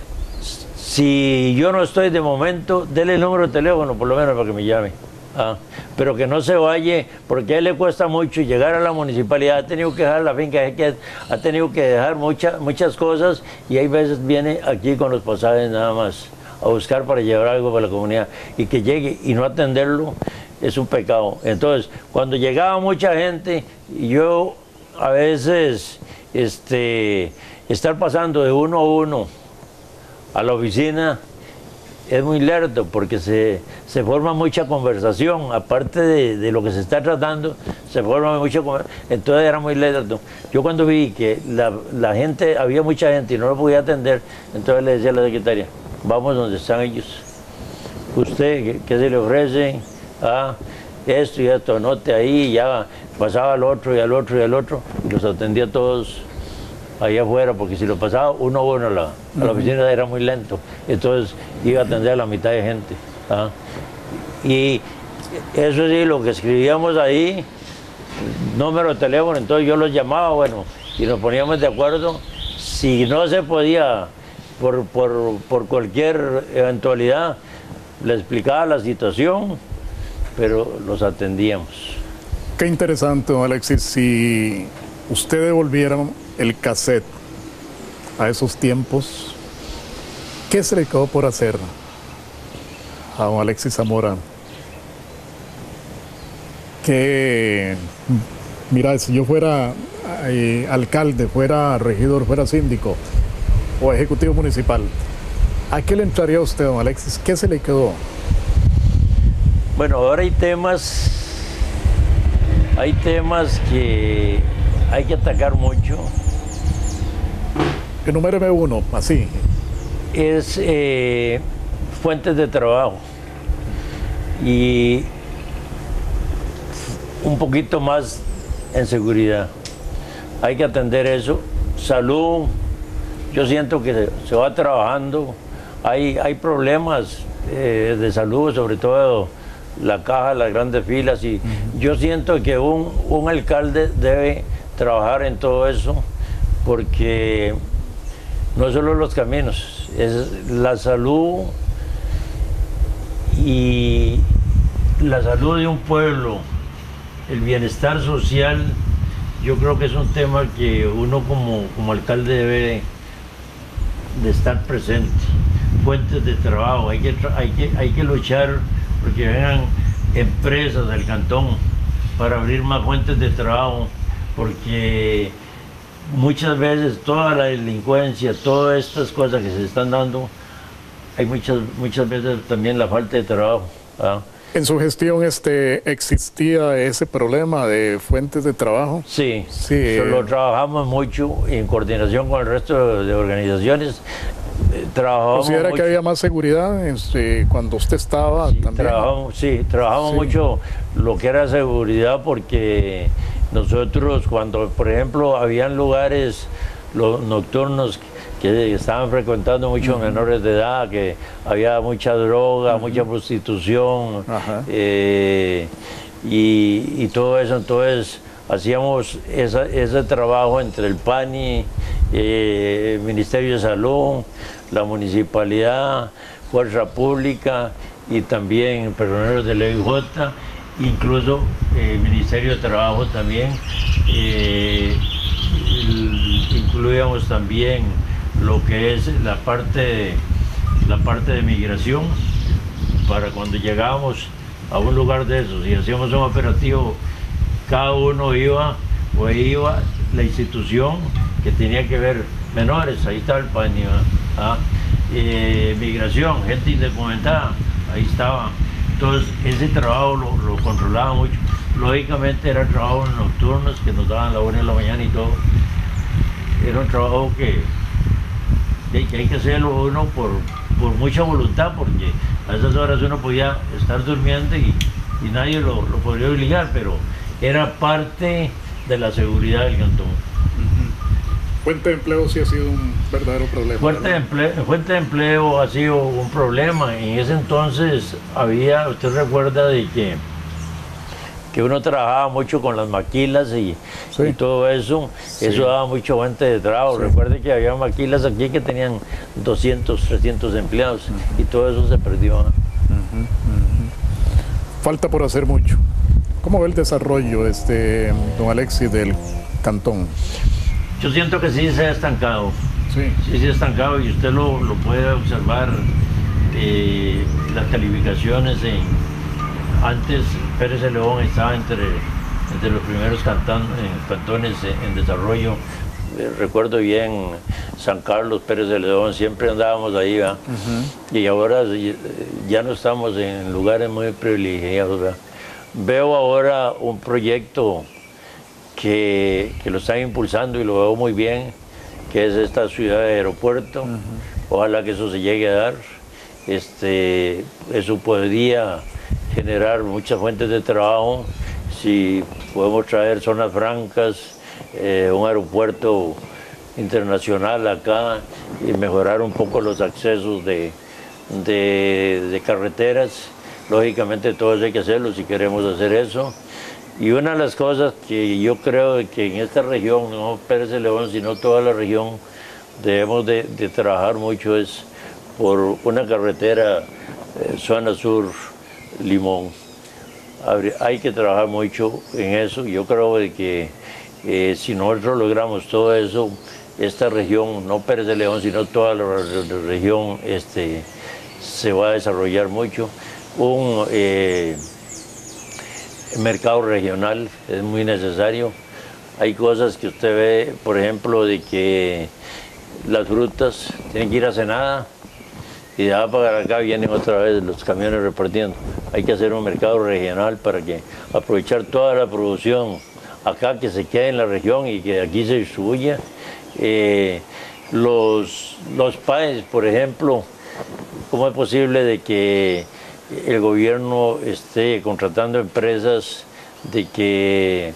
si yo no estoy de momento, dele el número de teléfono por lo menos para que me llame. Ah, pero que no se vaya, porque a él le cuesta mucho llegar a la municipalidad, ha tenido que dejar la finca, ha tenido que dejar mucha, muchas cosas y hay veces viene aquí con los pasajes nada más a buscar para llevar algo para la comunidad y que llegue y no atenderlo es un pecado. Entonces, cuando llegaba mucha gente, yo a veces este, estar pasando de uno a uno a la oficina es muy lerdo porque se, se forma mucha conversación, aparte de, de lo que se está tratando, se forma mucha conversación, entonces era muy lerdo. Yo cuando vi que la, la gente, había mucha gente y no lo podía atender, entonces le decía a la secretaria, vamos donde están ellos. Usted, ¿qué, qué se le ofrece? Ah, esto y esto, anote ahí, ya pasaba al otro y al otro y al otro, y los atendía a todos allá afuera, porque si lo pasaba uno a uno a la, a la oficina era muy lento, entonces iba a atender a la mitad de gente. ¿Ah? Y eso sí, lo que escribíamos ahí, número de teléfono, entonces yo los llamaba, bueno, y nos poníamos de acuerdo, si no se podía, por, por, por cualquier eventualidad, le explicaba la situación, pero los atendíamos. Qué interesante, don Alexis, si usted devolviera el cassette a esos tiempos, ¿qué se le quedó por hacer a don Alexis Zamora? Que, mira, si yo fuera eh, alcalde, fuera regidor, fuera síndico o ejecutivo municipal, ¿a qué le entraría usted, don Alexis? ¿Qué se le quedó? Bueno, ahora hay temas, hay temas que hay que atacar mucho. Enuméreme uno, así. Es eh, fuentes de trabajo y un poquito más en seguridad. Hay que atender eso. Salud, yo siento que se va trabajando. Hay, hay problemas eh, de salud, sobre todo la caja, las grandes filas, y uh-huh. yo siento que un, un alcalde debe trabajar en todo eso, porque no solo los caminos, es la salud y la salud de un pueblo, el bienestar social. Yo creo que es un tema que uno como, como alcalde debe de estar presente. Fuentes de trabajo, hay que, hay que, hay que luchar porque vengan empresas del cantón para abrir más fuentes de trabajo, porque muchas veces toda la delincuencia, todas estas cosas que se están dando, hay muchas, muchas veces también la falta de trabajo. ¿Ah? ¿En su gestión este, existía ese problema de fuentes de trabajo? Sí, sí. Lo trabajamos mucho en coordinación con el resto de organizaciones. Trabajamos ¿Considera mucho. que había más seguridad este, cuando usted estaba Sí, también? Trabajamos, sí, trabajamos sí. mucho lo que era seguridad, porque nosotros cuando, por ejemplo, habían lugares los nocturnos que estaban frecuentando muchos uh-huh. menores de edad, que había mucha droga, uh-huh. mucha prostitución, uh-huh. eh, y, y todo eso, entonces hacíamos esa, ese trabajo entre el P A N I, eh, Ministerio de Salud, la Municipalidad, Fuerza Pública y también personeros del E I J, incluso el eh, Ministerio de Trabajo también. Eh, el, incluíamos también lo que es la parte la parte de migración, para cuando llegábamos a un lugar de esos y hacíamos un operativo, cada uno iba o iba la institución que tenía que ver menores, ahí estaba el paño, ¿ah? eh, migración, gente indocumentada, ahí estaba. Entonces ese trabajo lo, lo controlaba mucho. Lógicamente eran trabajos nocturnos que nos daban a la una de la mañana y todo. Era un trabajo que, que hay que hacerlo uno por, por mucha voluntad, porque a esas horas uno podía estar durmiendo y, y nadie lo, lo podría obligar, pero era parte de la seguridad del cantón. Uh-huh. Fuente de empleo sí ha sido un verdadero problema. Fuente de, empleo, fuente de empleo ha sido un problema. En ese entonces había, usted recuerda de que, que uno trabajaba mucho con las maquilas y, sí. y todo eso, sí. Eso daba mucha fuente de trabajo. Sí. Recuerde que había maquilas aquí que tenían doscientos, trescientos empleados, uh-huh. y todo eso se perdió. Uh-huh. Uh-huh. Falta por hacer mucho. ¿Cómo ve el desarrollo, este, don Alexis, del cantón? Yo siento que sí se ha estancado. Sí, sí se ha estancado y usted lo, lo puede observar. Eh, las calificaciones en, antes Pérez de León estaba entre, entre los primeros cantan, eh, cantones en, en desarrollo. Eh, recuerdo bien San Carlos, Pérez de León, siempre andábamos ahí, ¿verdad? Uh-huh. Y ahora ya no estamos en lugares muy privilegiados, ¿verdad? Veo ahora un proyecto que, que lo están impulsando y lo veo muy bien, que es esta ciudad de aeropuerto. Uh-huh. Ojalá que eso se llegue a dar. Este, eso podría generar muchas fuentes de trabajo si podemos traer zonas francas, eh, un aeropuerto internacional acá y mejorar un poco los accesos de, de, de carreteras. Lógicamente todo eso hay que hacerlo si queremos hacer eso. Y una de las cosas que yo creo que en esta región, no Pérez de León, sino toda la región, debemos de, de trabajar mucho es por una carretera eh, zona sur Limón. Hay que trabajar mucho en eso. Yo creo de que eh, si nosotros logramos todo eso, esta región, no Pérez de León, sino toda la, la región este, se va a desarrollar mucho. Un eh, mercado regional es muy necesario. Hay cosas que usted ve, por ejemplo, de que las frutas tienen que ir a Senada y de allá para acá vienen otra vez los camiones repartiendo. Hay que hacer un mercado regional para que aprovechar toda la producción acá que se quede en la región y que aquí se distribuya. Eh, los, los P A E S, por ejemplo, ¿cómo es posible de que el gobierno esté contratando empresas de que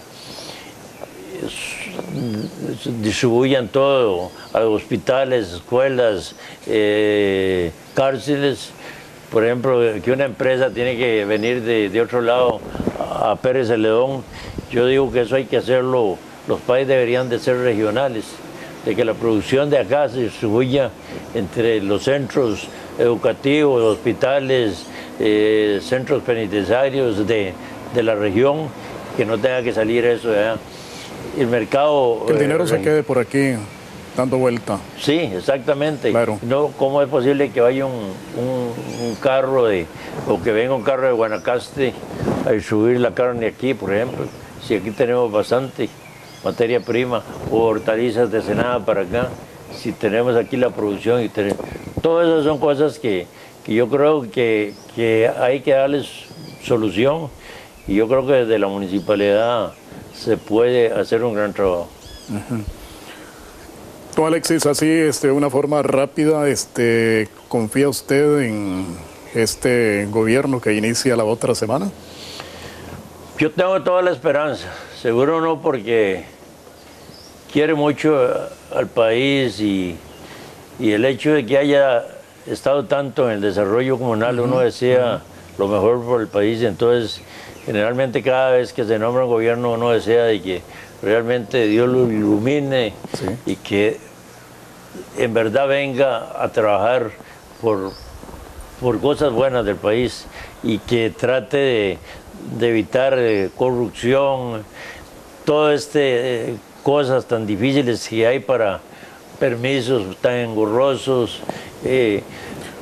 distribuyan todo a hospitales, escuelas, eh, cárceles? Por ejemplo, que una empresa tiene que venir de, de otro lado a Pérez de León. Yo digo que eso hay que hacerlo, los países deberían de ser regionales, de que la producción de acá se distribuya entre los centros educativos, hospitales, eh, centros penitenciarios de, de la región, que no tenga que salir eso de allá. El mercado... Que el dinero eh, se quede por aquí dando vuelta. Sí, exactamente. Claro. No, ¿cómo es posible que vaya un, un, un carro de, o que venga un carro de Guanacaste a distribuir la carne aquí, por ejemplo? Si aquí tenemos bastante materia prima, o hortalizas de Senada para acá, si tenemos aquí la producción y tenemos... Todas esas son cosas que, que yo creo que, que hay que darles solución, y yo creo que desde la municipalidad se puede hacer un gran trabajo. Uh-huh. Don Alexis, así este, de una forma rápida, este, ¿confía usted en este gobierno que inicia la otra semana? Yo tengo toda la esperanza, seguro no, porque quiere mucho al país y, y el hecho de que haya estado tanto en el desarrollo comunal, uh-huh. uno desea uh-huh. lo mejor por el país. Entonces generalmente cada vez que se nombra un gobierno uno desea de que realmente Dios lo ilumine, sí. y que en verdad venga a trabajar por, por cosas buenas del país, y que trate de, de evitar eh, corrupción, todas este, eh, cosas tan difíciles que hay para permisos tan engorrosos. Eh,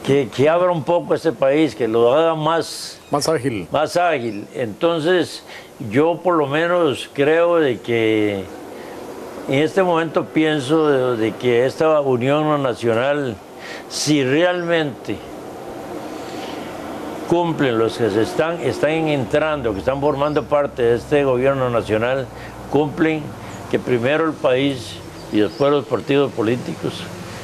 que, que abra un poco este país, que lo haga más, más ágil. Más ágil. Entonces, yo por lo menos creo de que en este momento pienso de, de que esta unión nacional, si realmente cumplen los que se están, están entrando, que están formando parte de este gobierno nacional, cumplen que primero el país y después los partidos políticos,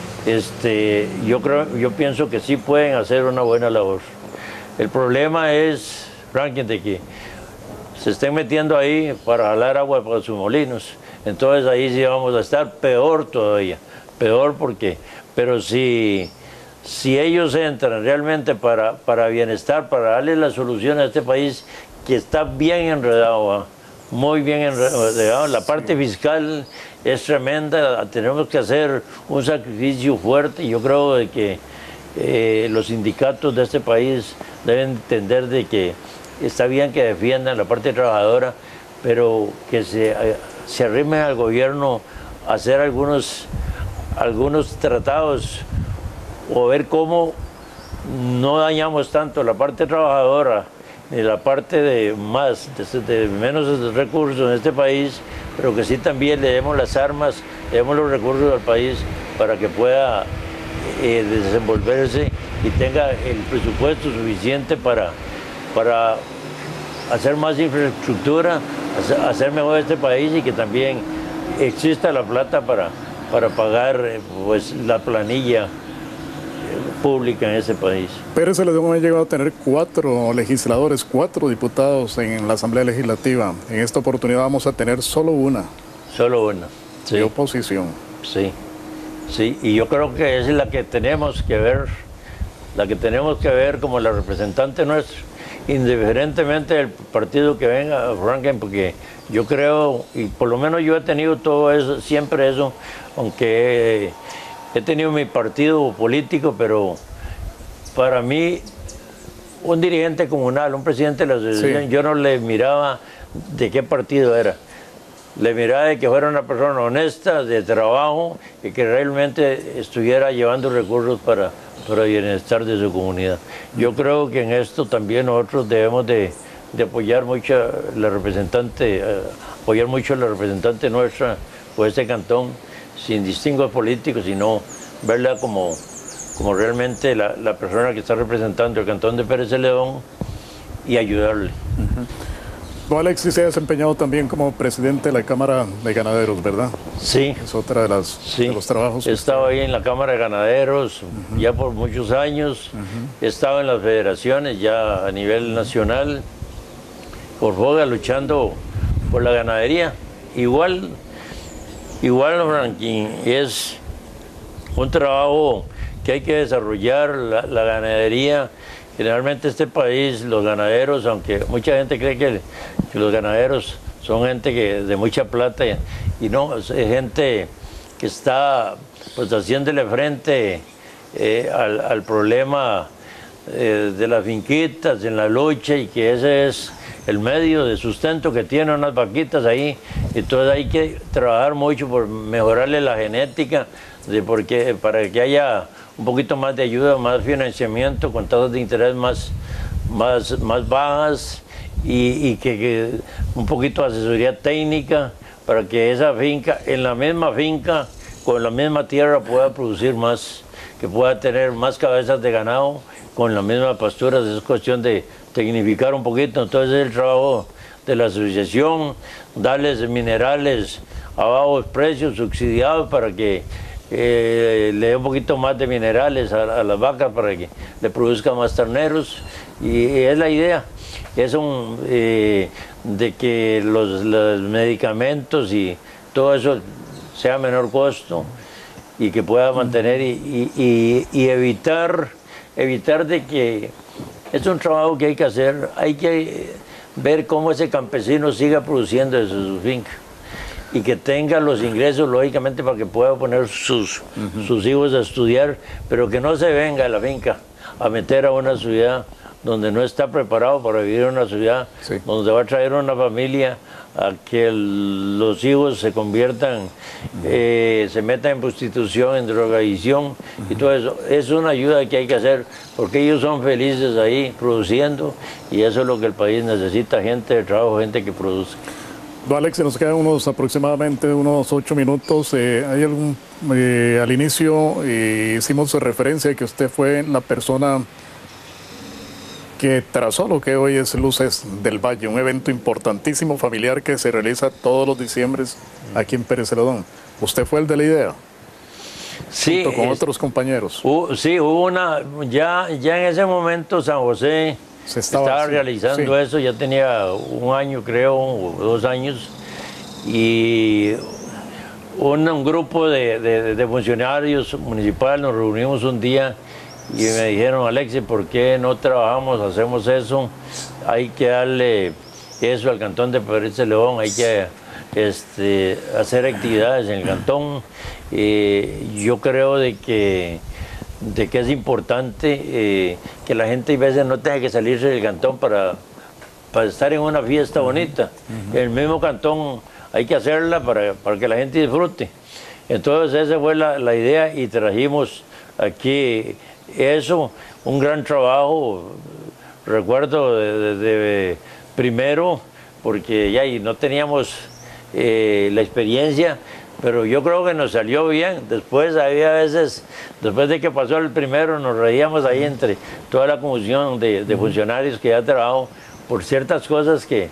este, yo creo, yo pienso que sí pueden hacer una buena labor. El problema es, Franklin, de que se estén metiendo ahí para jalar agua para sus molinos. Entonces ahí sí vamos a estar peor todavía, peor porque, pero si, si ellos entran realmente para, para bienestar, para darle la solución a este país que está bien enredado, ¿eh? muy bien enredado, la parte fiscal es tremenda, tenemos que hacer un sacrificio fuerte y yo creo de que eh, los sindicatos de este país deben entender de que está bien que defiendan la parte trabajadora, pero que se, se arrimen al gobierno a hacer algunos, algunos tratados o ver cómo no dañamos tanto la parte trabajadora ni la parte de más, de, de menos recursos en este país, pero que sí también le demos las armas, le demos los recursos al país para que pueda eh, desenvolverse y tenga el presupuesto suficiente para, para hacer más infraestructura, hacer mejor este país y que también exista la plata para, para pagar pues, la planilla pública en ese país. Pérez Celedón ha llegado a tener cuatro legisladores, cuatro diputados en la Asamblea Legislativa. En esta oportunidad vamos a tener solo una. Solo una. Sí. De oposición. Sí, sí, y yo creo que es la que tenemos que ver, la que tenemos que ver como la representante nuestra, indiferentemente del partido que venga, Franklin, porque yo creo, y por lo menos yo he tenido todo eso, siempre eso, aunque he tenido mi partido político, pero para mí un dirigente comunal, un presidente de la asociación, sí. yo no le miraba de qué partido era. Le miraba de que fuera una persona honesta, de trabajo, y que realmente estuviera llevando recursos para, para el bienestar de su comunidad. Yo creo que en esto también nosotros debemos de, de apoyar mucho a la representante, eh, apoyar mucho a la representante nuestra por este cantón, sin distingos políticos, sino verla como, como realmente la, la persona que está representando el cantón de Pérez Celedón y ayudarle. Uh-huh. Don Alexis se ha desempeñado también como presidente de la Cámara de Ganaderos, ¿verdad? Sí. Es otra de, las, sí. de los trabajos. He estado ahí en la Cámara de Ganaderos uh-huh. ya por muchos años. Uh-huh. He estado en las federaciones ya a nivel nacional, por Foga, luchando por la ganadería. Igual, igual, Franklin, es un trabajo que hay que desarrollar, la, la ganadería. Generalmente este país, los ganaderos, aunque mucha gente cree que, que los ganaderos son gente que, de mucha plata, y, y no, es gente que está pues haciéndole frente eh, al, al problema eh, de las finquitas, en la lucha, y que ese es el medio de sustento que tienen unas vaquitas ahí. Entonces hay que trabajar mucho por mejorarle la genética, de porque, para que haya un poquito más de ayuda, más financiamiento con tasas de interés más, más, más bajas y, y que, que un poquito de asesoría técnica para que esa finca, en la misma finca, con la misma tierra pueda producir más, que pueda tener más cabezas de ganado con la misma pastura. Es cuestión de tecnificar un poquito. Entonces es el trabajo de la asociación, darles minerales a bajos precios, subsidiados, para que Eh, le dé un poquito más de minerales a, a las vacas para que le produzcan más terneros, y, y es la idea, es un, eh, de que los, los medicamentos y todo eso sea a menor costo y que pueda mantener y, y, y, y evitar, evitar de que es un trabajo que hay que hacer, hay que ver cómo ese campesino siga produciendo desde su finca y que tenga los ingresos, lógicamente, para que pueda poner sus, uh-huh. sus hijos a estudiar, pero que no se venga a la finca a meter a una ciudad donde no está preparado para vivir en una ciudad, Sí. donde va a traer una familia a que el- los hijos se conviertan, eh, se metan en prostitución, en drogadicción y todo eso. Es una ayuda que hay que hacer porque ellos son felices ahí produciendo y eso es lo que el país necesita, gente de trabajo, gente que produce. Don Alex, nos quedan unos aproximadamente unos ocho minutos. Eh, hay algún, eh, al inicio eh, hicimos referencia a que usted fue la persona que trazó lo que hoy es Luces del Valle, un evento importantísimo familiar que se realiza todos los diciembres aquí en Pérez Celedón. ¿Usted fue el de la idea? Sí, Junto con es- otros compañeros. Hubo- sí, hubo una, ya, ya en ese momento San José Se estaba, estaba haciendo, realizando sí. eso, ya tenía un año creo, o dos años, y un, un grupo de, de- de funcionarios municipales nos reunimos un día y me dijeron, Alexis, ¿por qué no trabajamos, hacemos eso? Hay que darle eso al cantón de Pérez Celedón, hay que este, hacer actividades en el cantón. Eh, yo creo de que, de que es importante eh, que la gente a veces no tenga que salirse del cantón para, para estar en una fiesta bonita. En el mismo cantón hay que hacerla para, para que la gente disfrute. Entonces esa fue la, la idea y trajimos aquí eso, un gran trabajo, recuerdo de, de- de primero, porque ya y no teníamos eh, la experiencia, pero yo creo que nos salió bien. Después había veces, después de que pasó el primero, nos reíamos ahí entre toda la comisión de, de funcionarios que ya trabajado por ciertas cosas que,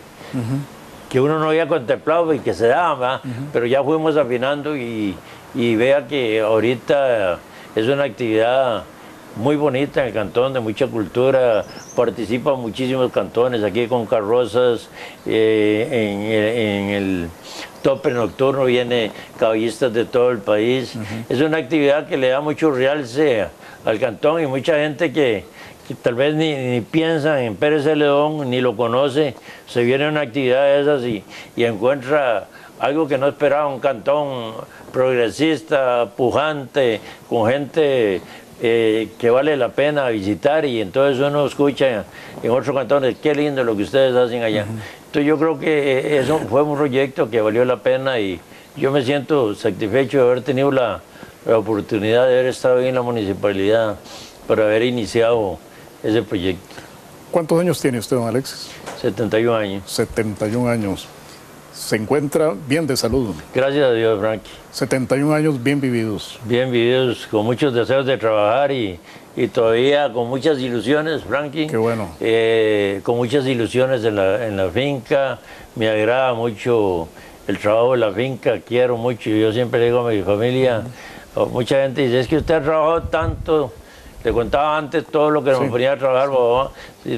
que uno no había contemplado y que se daban, ¿verdad? Pero ya fuimos afinando y, y vea que ahorita es una actividad muy bonita en el cantón, de mucha cultura, participan muchísimos cantones aquí con carrozas, eh, en, en el tope nocturno viene caballistas de todo el país. Es una actividad que le da mucho realce al cantón y mucha gente que, que tal vez ni, ni piensa en Pérez Celedón, ni lo conoce, se viene a una actividad de esas y, y encuentra algo que no esperaba, un cantón progresista, pujante, con gente eh, que vale la pena visitar, y entonces uno escucha en otros cantones, qué lindo lo que ustedes hacen allá. Uh-huh. Entonces yo creo que eso fue un proyecto que valió la pena y yo me siento satisfecho de haber tenido la, la oportunidad de haber estado ahí en la municipalidad para haber iniciado ese proyecto. ¿Cuántos años tiene usted, don Alexis? setenta y un años. setenta y un años. Se encuentra bien de salud. Gracias a Dios, Frankie. setenta y un años bien vividos. Bien vividos, con muchos deseos de trabajar y, y todavía con muchas ilusiones, Frankie. Qué bueno. Eh, con muchas ilusiones en la, en la finca. Me agrada mucho el trabajo de la finca, quiero mucho. Yo siempre le digo a mi familia, uh-huh. mucha gente dice, es que usted ha trabajado tanto. Le contaba antes todo lo que sí. me ponía a trabajar, papá.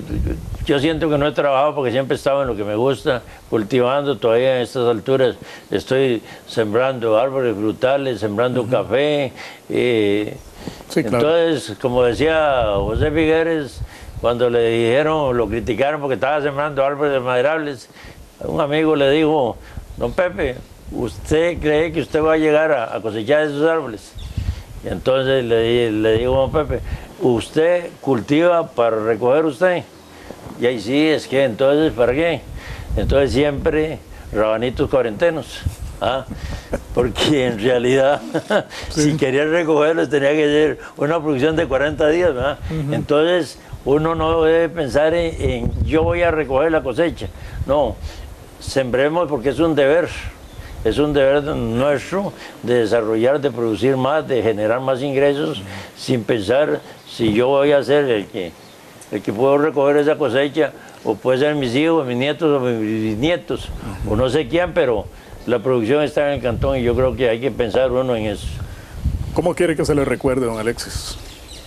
Yo siento que no he trabajado porque siempre he estado en lo que me gusta, cultivando todavía en estas alturas. Estoy sembrando árboles frutales, sembrando uh-huh. café. Eh, sí, claro. Entonces, como decía José Figueres, cuando le dijeron, lo criticaron porque estaba sembrando árboles maderables, un amigo le dijo, don Pepe, ¿usted cree que usted va a llegar a, a cosechar esos árboles? Y entonces le, le digo a Pepe, ¿usted cultiva para recoger usted? Y ahí sí, es que entonces, ¿para qué? Entonces siempre rabanitos cuarentenos, ¿ah? Porque en realidad, sí. si quería recogerlos tenía que ser una producción de cuarenta días, ¿verdad? Uh-huh. Entonces uno no debe pensar en, en yo voy a recoger la cosecha, no, sembremos porque es un deber. Es un deber nuestro de desarrollar, de producir más, de generar más ingresos, uh-huh. sin pensar si yo voy a ser el que, el que puedo recoger esa cosecha, o puede ser mis hijos, mis nietos o mis nietos, uh-huh. o no sé quién, pero la producción está en el cantón y yo creo que hay que pensar uno en eso. ¿Cómo quiere que se le recuerde, don Alexis?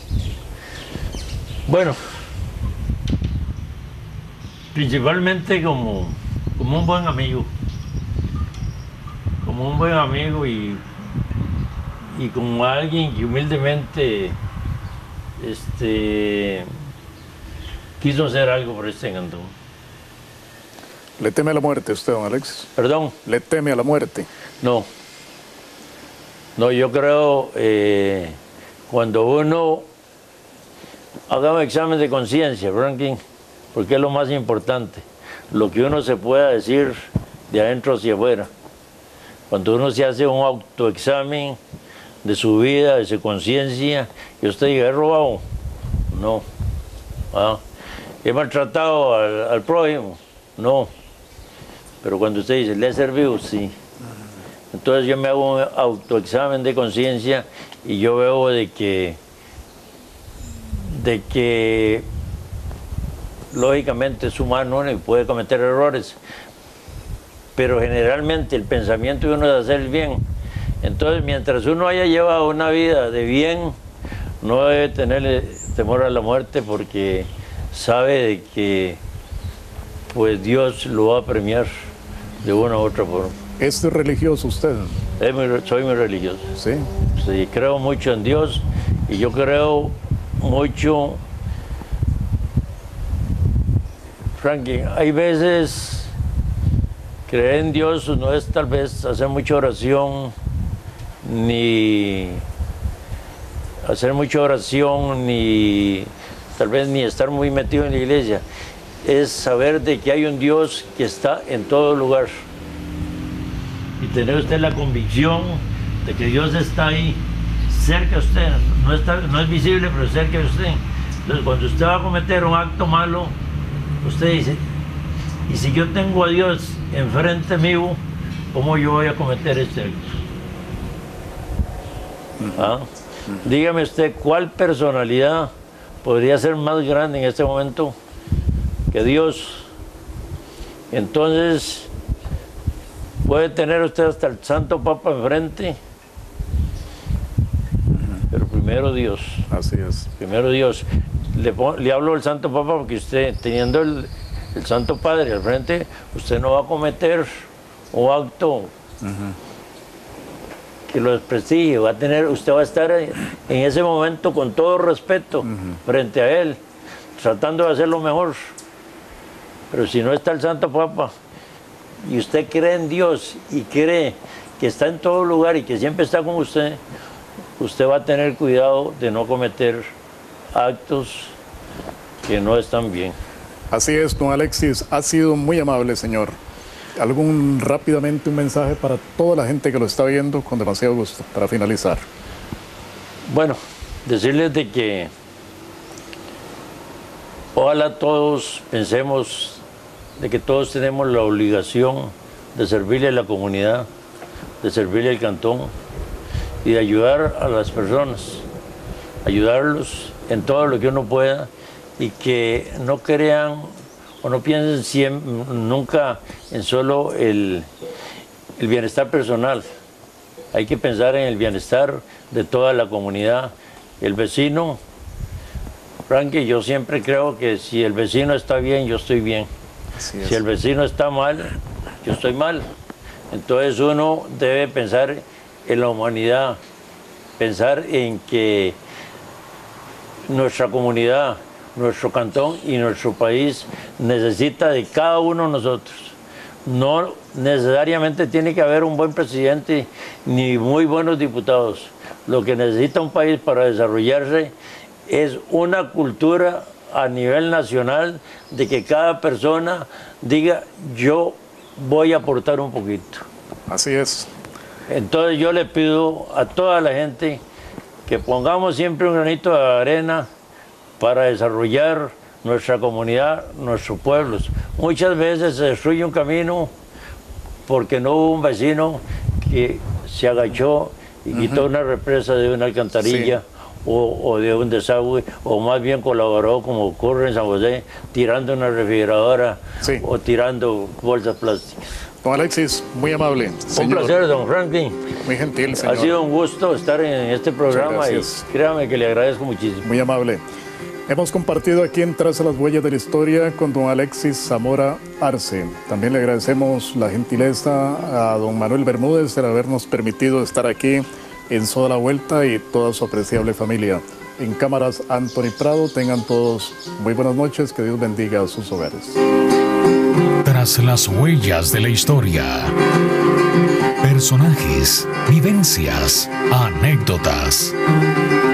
Bueno, principalmente como, como un buen amigo. Como un buen amigo y, y como alguien que humildemente este, quiso hacer algo por este cantón. ¿Le teme a la muerte usted, don Alexis? ¿Perdón? ¿Le teme a la muerte? No. No, yo creo eh, cuando uno Haga un examen de conciencia, Franklin, porque es lo más importante. Lo que uno se pueda decir de adentro hacia afuera. Cuando uno se hace un autoexamen de su vida, de su conciencia, y usted diga, ¿he robado? No. ¿Ah? ¿He maltratado al, al prójimo? No. Pero cuando usted dice, ¿le he servido? Sí. Entonces yo me hago un autoexamen de conciencia y yo veo de que, de que lógicamente es humano y puede cometer errores, pero generalmente el pensamiento de uno es hacer el bien. Entonces, mientras uno haya llevado una vida de bien, no debe tener temor a la muerte, porque sabe de que pues Dios lo va a premiar de una u otra forma. ¿Es religioso usted? Es muy, soy muy religioso. Sí. Sí, creo mucho en Dios y yo creo mucho, Franklin, hay veces creer en Dios no es tal vez hacer mucha oración, ni hacer mucha oración, ni tal vez ni estar muy metido en la iglesia. Es saber de que hay un Dios que está en todo lugar. Y tener usted la convicción de que Dios está ahí, cerca de usted. No, está, no es visible, pero cerca de usted. Entonces, cuando usted va a cometer un acto malo, usted dice, y si yo tengo a Dios enfrente mío, ¿cómo yo voy a cometer este acto? ¿Ah? Dígame usted, ¿cuál personalidad podría ser más grande en este momento que Dios? Entonces, puede tener usted hasta el Santo Papa enfrente, pero primero Dios. Así es. Primero Dios. Le, le hablo al Santo Papa porque usted, teniendo el, el Santo Padre al frente, usted no va a cometer un acto uh-huh. que lo desprestigie. Va a tener, usted va a estar en ese momento con todo respeto uh-huh. frente a él, tratando de hacer lo mejor. Pero si no está el Santo Papa, y usted cree en Dios y cree que está en todo lugar y que siempre está con usted, usted va a tener cuidado de no cometer actos que no están bien. Así es, don Alexis, ha sido muy amable, señor. ¿Algún rápidamente un mensaje para toda la gente que lo está viendo? Con demasiado gusto, para finalizar. Bueno, decirles de que ojalá todos pensemos de que todos tenemos la obligación de servirle a la comunidad, de servirle al cantón y de ayudar a las personas, ayudarlos en todo lo que uno pueda, y que no crean o no piensen siempre, nunca en solo el, el bienestar personal. Hay que pensar en el bienestar de toda la comunidad. El vecino, Frankie, yo siempre creo que si el vecino está bien, yo estoy bien. Si el vecino está mal, yo estoy mal. Entonces uno debe pensar en la humanidad, pensar en que nuestra comunidad, nuestro cantón y nuestro país necesita de cada uno de nosotros. No necesariamente tiene que haber un buen presidente ni muy buenos diputados. Lo que necesita un país para desarrollarse es una cultura a nivel nacional de que cada persona diga, yo voy a aportar un poquito. Así es. Entonces yo le pido a toda la gente que pongamos siempre un granito de arena para desarrollar nuestra comunidad, nuestros pueblos. Muchas veces se destruye un camino porque no hubo un vecino que se agachó y uh-huh. quitó una represa de una alcantarilla. Sí. O, o de un desagüe, o más bien colaboró, como ocurre en San José, tirando una refrigeradora sí. o tirando bolsas plásticas. Don Alexis, muy amable. Un placer, don Franklin. Muy gentil, señor. Ha sido un gusto estar en este programa y créame que le agradezco muchísimo. Muy amable. Hemos compartido aquí en Tras las Huellas de la Historia con don Alexis Zamora Arce. También le agradecemos la gentileza a don Manuel Bermúdez de habernos permitido estar aquí en Soda la Vuelta y toda su apreciable familia. En cámaras, Anthony Prado. Tengan todos muy buenas noches. Que Dios bendiga a sus hogares. Tras las huellas de la historia. Personajes, vivencias, anécdotas.